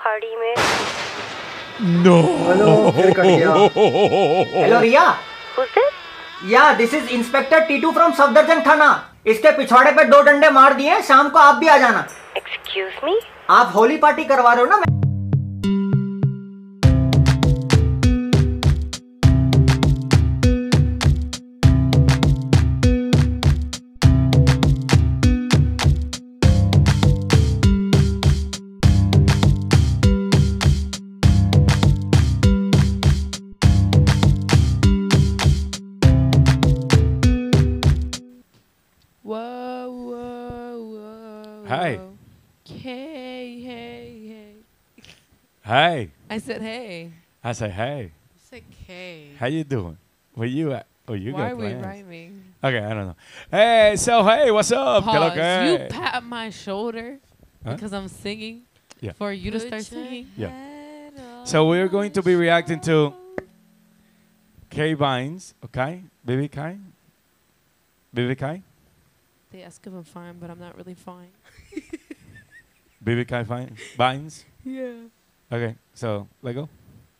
Party में। No. Hello, फिर कट गया। Hello Riya. Who's this? Yeah this is inspector Titu from Safdarjung थाना। इसके पिछवाड़े पे 2 डंडे मार दिए, शाम को आप भी आ जाना। Excuse me? आप होली पार्टी करवा रहे हो ना? Hey. Hey. Hey. I said hey. I say, hey. You said K. How you doing? Where you at? Oh, you Why got are we plans. rhyming? Okay, I don't know. Hey, so hey, what's up? ¿Qué lo Pause. que? You pat my shoulder Huh? because I'm singing Yeah. for you to start singing. Yeah. So we're going to be reacting to K Vines, okay? Baby Kai? Baby Kai? They ask if I'm fine, but I'm not really fine. Baby Kai Vines? Yeah. Okay, so let go.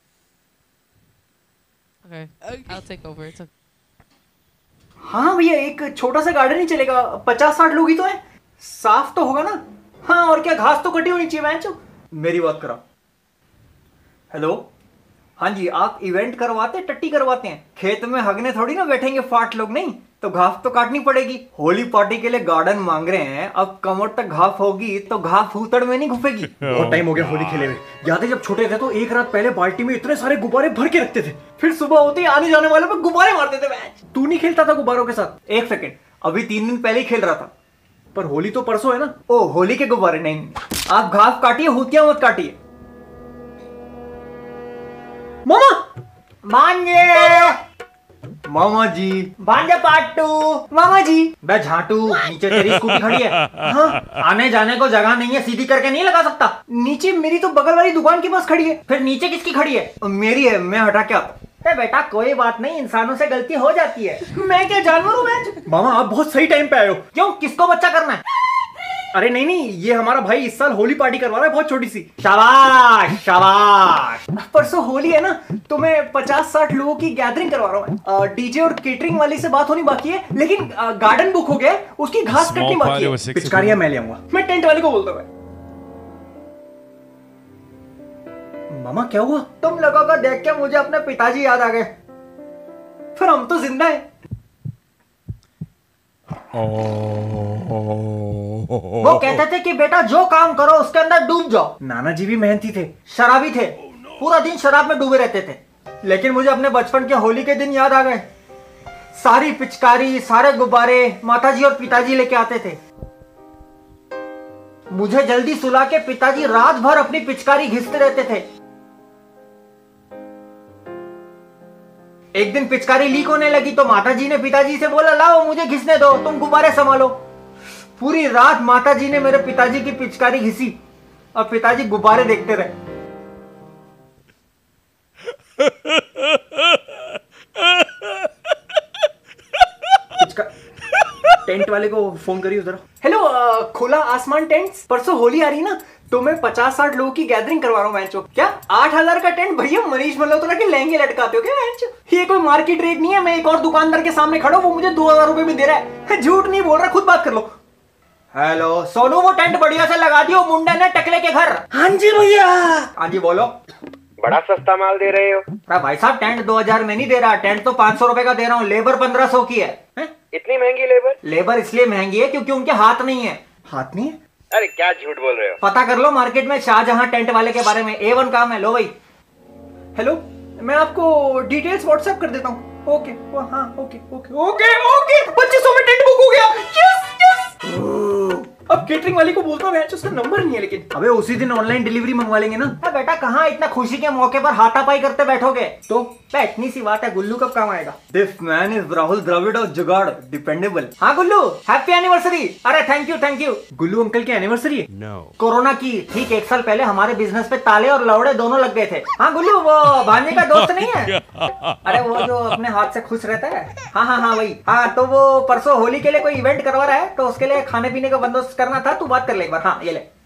Okay. I'll take over. It's okay. हाँ भैया, एक छोटा सा garden ही चलेगा। 50-60 लोग ही तो हैं। साफ तो होगा ना? हाँ, और क्या, घास तो कटी होनी चाहिए। मैंचो मेरी बात करो। हेलो, हाँ जी, आप इवेंट करवाते टट्टी करवाते हैं? खेत में हगने थोड़ी ना बैठेंगे फाट लोग, नहीं तो घास तो काटनी पड़ेगी। होली पार्टी के लिए गार्डन मांग रहे हैं, अब कमर तक घास होगी तो घास फूतड़ में नहीं घुपेगी। बहुत टाइम हो गया होली खेले हुए। याद है जब छोटे थे तो एक रात पहले बाल्टी में इतने सारे गुब्बारे भर के रखते थे, फिर सुबह होते ही आने जाने वाले पे गुब्बारे मारते थे। तू नहीं खेलता था गुब्बारों के साथ? एक सेकेंड, अभी 3 दिन पहले ही खेल रहा था। पर होली तो परसों है ना। ओ, होली के गुब्बारे नहीं। आप घास काटिए, हुतिया मत काटिए। मामा मांगे, मामा जी भांजे पाटू, मामा जी बे झाटू, नीचे तेरी स्कूटी खड़ी है। हाँ, आने जाने को जगह नहीं है, सीधी करके नहीं लगा सकता। नीचे मेरी तो बगल वाली दुकान के पास खड़ी है। फिर नीचे किसकी खड़ी है? मेरी है, मैं हटा के आता। बेटा कोई बात नहीं, इंसानों से गलती हो जाती है। मैं क्या जानवर हूँ? मामा आप बहुत सही टाइम पे आए हो। क्यों, किसको बच्चा करना है? अरे नहीं, ये हमारा भाई इस साल होली पार्टी करवा रहा है, बहुत छोटी सी। शाबाश शाबाश। परसों होली है ना, तो मैं 50-60 लोगों की गैदरिंग करवा रहा हूँ। डीजे और केटरिंग वाली से बात होनी बाकी है, लेकिन गार्डन बुक हो गया, उसकी घास कटनी बाकी है। पिचकारियां मैं ले आऊंगा। मैं टेंट वाले को बोलता हूँ। मामा क्या हुआ? तुम लोगों को देख के मुझे अपने पिताजी याद आ गए। फिर हम तो जिंदा है। वो कहते थे कि बेटा जो काम करो उसके अंदर डूब जाओ। नाना जी भी मेहनती थे, शराबी थे, पूरा दिन शराब में डूबे रहते थे। लेकिन मुझे अपने बचपन के होली के दिन याद आ गए। सारी पिचकारी, सारे गुब्बारे माताजी और पिताजी लेके आते थे। मुझे जल्दी सुला के पिताजी रात भर अपनी पिचकारी घिसते रहते थे। एक दिन पिचकारी लीक होने लगी तो माताजी ने पिताजी से बोला, लाओ मुझे घिसने दो, तुम गुब्बारे संभालो। पूरी रात माताजी ने मेरे पिताजी की पिचकारी घिसी और पिताजी गुब्बारे देखते रहे। टेंट वाले को फोन करिए जरा। हेलो, खुला आसमान टेंट्स, परसों होली आ रही ना, तो मैं 50-60 लोगों की गैदरिंग करवा रहा हूँ। मैंचो क्या 8000 का टेंट? भैया मनीष मल्होत्रा के लहंगे लटकाते हो क्या? मैचो ये कोई मार्केट रेट नहीं है। मैं एक और दुकानदार के सामने खड़ा हूँ, वो मुझे 2000 रुपए में दे रहा है। झूठ नहीं बोल रहा, खुद बात कर लो। हेलो सोनू, वो टेंट बढ़िया से लगा दियो, मुंडा ने टकले के घर। हाँ जी भैया। हाँ जी बोलो। बड़ा सस्ता माल दे रहे हो। भाई साहब टेंट 2000 में नहीं दे रहा, टेंट तो 500 रुपए का दे रहा हूँ। लेबर 1500 की है। इतनी महंगी लेबर? लेबर इसलिए महंगी है क्योंकि उनके हाथ नहीं है। हाथ नहीं है? अरे क्या झूठ बोल रहे हो? पता कर लो मार्केट में शाहजहां टेंट वाले के बारे में, A1 काम है। लो भाई। हेलो, मैं आपको डिटेल्स व्हाट्सएप कर देता हूँ। ओके, हाँ ओके ओके ओके ओके। 2500 में टेंट बुक हो गया। Yes yes. अब केटरिंग वाली को बोलता हूँ, उसका नंबर नहीं है। लेकिन अबे उसी दिन ऑनलाइन डिलीवरी मंगवा लेंगे ना। बेटा कहाँ इतना खुशी के मौके पर हाथापाई करते बैठोगे? तो इतनी सी बात है, गुल्लू कब काम आएगा? This man is Rahul Dravid और जुगाड़, डिपेंडेबल। हाँ गुल्लू, हैप्पी एनिवर्सरी। अरे थैंक यू। गुल्लू अंकल की एनिवर्सरी है? नो। कोरोना की ठीक 1 साल पहले हमारे बिजनेस पे ताले और लौड़े दोनों लग गए थे। हाँ गुल्लू, वो भांजे का दोस्त नहीं है? अरे वो जो अपने हाथ से खुश रहता है। हाँ वही। हाँ तो वो परसों होली के लिए कोई इवेंट करवा रहा है, तो उसके लिए खाने पीने का बंदोबस्त करना था। तू बात कर ले एक बार। हाँ ये ले।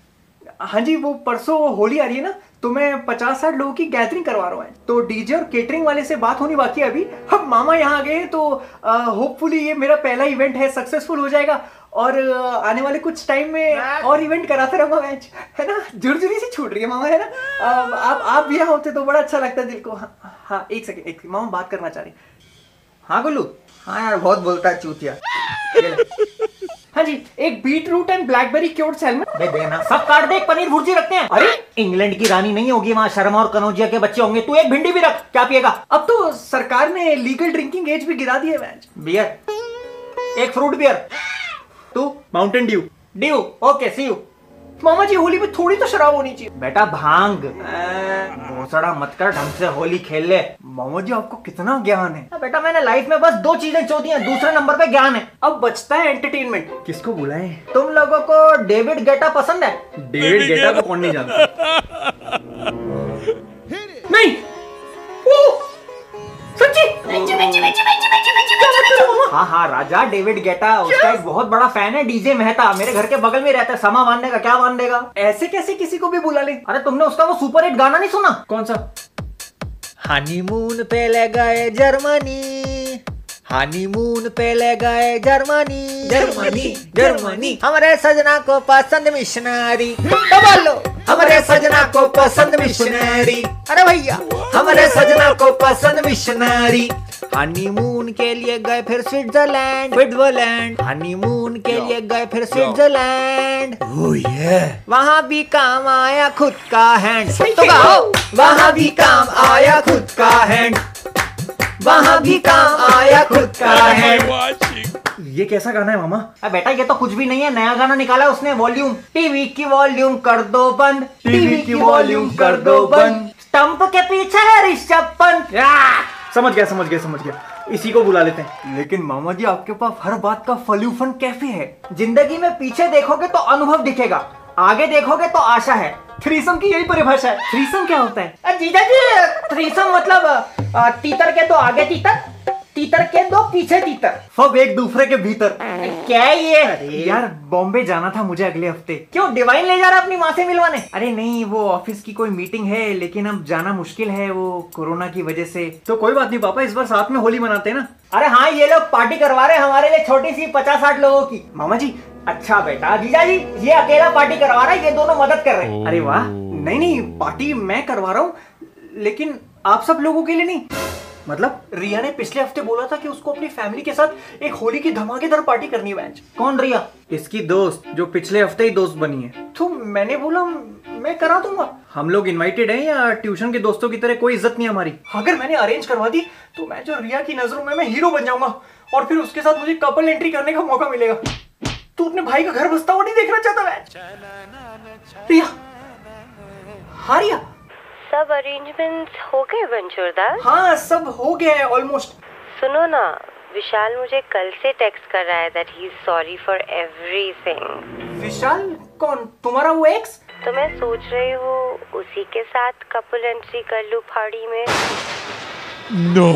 हाँ जी, वो परसों होली आ रही है ना, तो मैं 50-60 लोगों की गैदरिंग करवा रहा हूँ। तो डीजे और केटरिंग वाले से बात होनी बाकी है अभी। अब मामा यहाँ आ गए हैं, तो होपफुली ये मेरा पहला इवेंट है, सक्सेसफुल हो जाएगा और आने वाले कुछ टाइम में और इवेंट कराता रहूंगा मैच, है ना। जुरजुरी से छूट रही है मामा, है ना। आप भी यहाँ होते तो बड़ा अच्छा लगता है दिल को। हाँ, एक सेकेंड, मामा बात करना चाह रही। हाँ गुल्लू। हाँ यार, बहुत बोलता है चूतिया। हाँ जी, एक beetroot and blackberry cured salmon दे देना। सब काट दे, एक पनीर भुर्जी रखते हैं। अरे इंग्लैंड की रानी नहीं होगी वहाँ, शर्मा और कनौजिया के बच्चे होंगे। तू एक भिंडी भी रख। क्या पिएगा? अब तो सरकार ने लीगल ड्रिंकिंग एज भी गिरा दी है मैच। बियर, एक फ्रूट बियर। तू Mountain Dew. Dew, okay, see you. मामा जी, होली में थोड़ी तो शराब होनी चाहिए। बेटा भांग भोसड़ा मत कर, ढंग से होली खेल ले। मामा जी, आपको कितना ज्ञान है। बेटा मैंने लाइफ में बस 2 चीजें चोदी हैं, दूसरे नंबर पे ज्ञान है। अब बचता है एंटरटेनमेंट। किसको बुलाएं? तुम लोगों को डेविड गेटा पसंद है? डेविड गेटा को कौन नहीं जानता? नहीं, सच्ची? हाँ, राजा डेविड गेटा, उसका एक बहुत बड़ा फैन है। डीजे मेहता मेरे घर के बगल में रहता है। समा बांधने का क्या बांध देगा? ऐसे कैसे किसी को भी बुला ले? अरे तुमने उसका वो सुपर हिट गाना नहीं सुना? कौन सा? हनीमून पे ले गए जर्मनी, हनीमून पे ले गए जर्मनी, जर्मनी जर्मनी। हमारे सजना को पसंद मिशनरी। तो बोलो, हमारे सजना को पसंद मिशनरी। अरे भैया, हमारे सजना को पसंद मिशनरी। हनीमून के लिए गए फिर स्विट्जरलैंड। हनीमून के लिए गए फिर स्विट्जरलैंड। वहाँ भी काम आया खुद का हैंड। तो गाओ, वहाँ भी काम आया खुद का हैंड, वहाँ भी काम आया खुद का हैंड। ये कैसा गाना है मामा? बेटा ये तो कुछ भी नहीं है, नया गाना निकाला उसने। वॉल्यूम, टीवी की वॉल्यूम कर दो बंद, टीवी की वॉल्यूम कर दो बंद। स्टंप के पीछे है ऋषभ पंत। समझ गया। इसी को बुला लेते हैं। लेकिन मामा जी, आपके पास हर बात का फलूफन कैफे है। जिंदगी में पीछे देखोगे तो अनुभव दिखेगा, आगे देखोगे तो आशा है। थ्रीसम की यही परिभाषा है। थ्रीसम क्या होता है? जीजा जी, थ्रीसम मतलब तीतर के 2 आगे तीतर, तीतर के 2 पीछे तीतर, सब एक दूसरे के भीतर। क्या है ये? यार बॉम्बे जाना था मुझे अगले हफ्ते। क्यों, डिवाइन ले जा रहा अपनी माँ से मिलवाने? अरे नहीं, वो ऑफिस की कोई मीटिंग है, लेकिन अब जाना मुश्किल है वो कोरोना की वजह से। तो कोई बात नहीं पापा, इस बार साथ में होली मनाते हैं ना। अरे हाँ, ये लोग पार्टी करवा रहे हैं हमारे लिए, छोटी सी 50-60 लोगों की। मामा जी, अच्छा बेटा। जीजा जी, ये अकेला पार्टी करवा रहा है, ये दोनों मदद कर रहे हैं। अरे वाह। नहीं, पार्टी मैं करवा रहा हूँ, लेकिन आप सब लोगों के लिए नहीं। मतलब रिया ने पिछले हफ्ते बोला था कि उसको अपनी फैमिली के साथ एक होली की धमाकेदार पार्टी करनी है। मैच कौन? रिया, इसकी दोस्त, जो पिछले हफ्ते ही दोस्त बनी है। तो मैंने बोला मैं करा दूंगा। हम लोग इनवाइटेड हैं या ट्यूशन के दोस्तों की तरह कोई इज्जत नहीं हमारी। अगर मैंने अरेंज करवा दी तो मैं जो रिया की नजरों में मैं हीरो बन जाऊंगा और फिर उसके साथ मुझे कपल एंट्री करने का मौका मिलेगा। तू अपने भाई का घर बसता हुआ नहीं देखना चाहता? मैच रिया, हाँ रिया, सब अरेंजमेंट्स हो गए बंचूरदास? हाँ, सब हो गया है ऑलमोस्ट। सुनो ना, विशाल मुझे कल से टेक्स्ट कर रहा है that he is sorry for everything। विशाल कौन? तुम्हारा वो एक्स? तो मैं सोच रही हूँ उसी के साथ कपल एंट्री कर लूँ पार्टी में। No.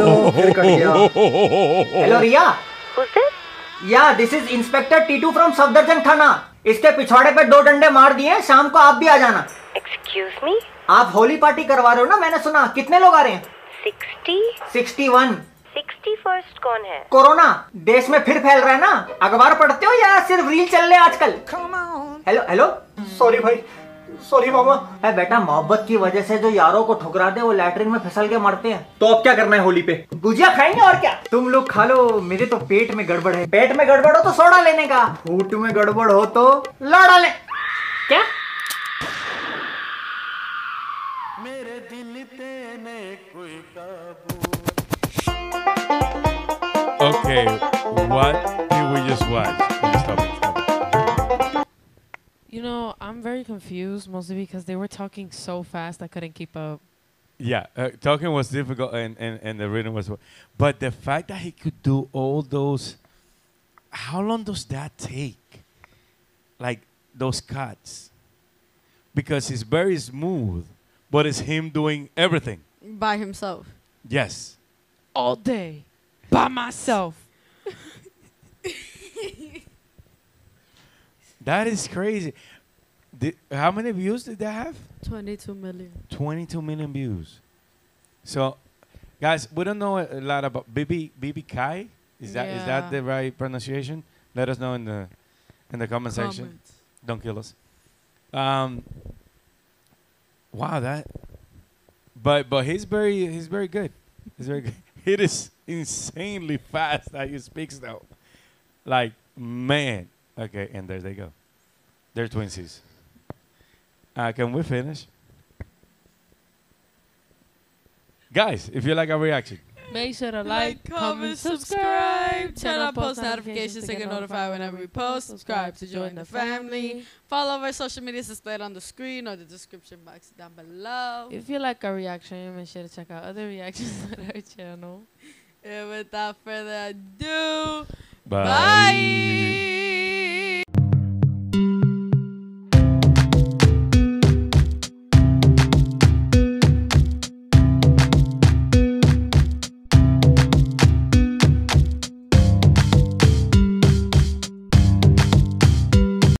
Hello Riya. Who's this? Yeah this is inspector Titu from Safdarjung थाना। इसके पिछवाड़े पे 2 डंडे मार दिए, शाम को आप भी आ जाना। Excuse me? आप होली पार्टी करवा रहे हो ना, मैंने सुना। कितने लोग आ रहे हैं? 60? 61। 61st कौन है? कोरोना देश में फिर फैल रहा है ना। अखबार पढ़ते हो या सिर्फ रील चल रहे आजकल? हेलो, सॉरी भाई, सॉरी मामा। है बेटा, मोहब्बत की वजह से जो यारों को ठुकरा दे वो लैट्रिन में फिसल के मरते हैं। तो अब क्या करना है होली पे? गुजिया खाएंगे और क्या। तुम लोग खा लो, मेरे तो पेट में गड़बड़ है। पेट में गड़बड़ हो तो सोडा लेने का, फूट में गड़बड़ हो तो लौड़ा ले। क्या? मेरे दिल पे ने कोई काबू। Okay, what did we just watch? Stop it. You know, I'm very confused, mostly because they were talking so fast I couldn't keep up. Yeah, talking was difficult and the rhythm was. But the fact that he could do all those, how long does that take? Like those cuts, because it's very smooth, but it's him doing everything by himself. Yes, All day. By myself. that is crazy. How many views did that have? 22 million. 22 million views. So, guys, we don't know a lot about BB Kai. Is that Yeah. the right pronunciation? Let us know in the comment section. Comments. Don't kill us. Wow, that. But he's very good. He's very good. It is insanely fast that he speaks though. Like man. Okay, and there they go. They're twinsies. Can we finish? Guys, if you like our reaction, Make sure to Like, comment, subscribe, turn on post notifications to get notified whenever we post, subscribe to join the family, follow our social medias displayed on the screen or the description box down below. If you like our reaction, make sure to check out other reactions on our channel. And without further ado, bye. bye.